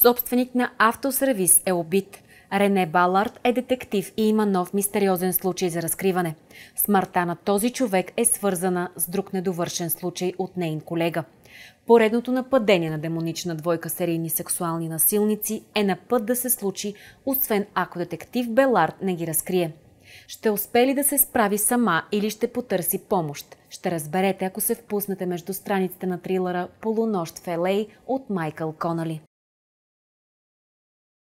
Собственик на автосервис е убит. Рене Балард е детектив и има нов мистериозен случай за разкриване. Смъртта на този човек е свързана с друг недовършен случай от нейн колега. Поредното нападение на демонична двойка серийни сексуални насилници е на път да се случи, освен ако детектив Балард не ги разкрие. Ще успее ли да се справи сама или ще потърси помощ? Ще разберете, ако се впуснете между страниците на трилъра "Полунощ в Л.А." от Майкъл Конъли.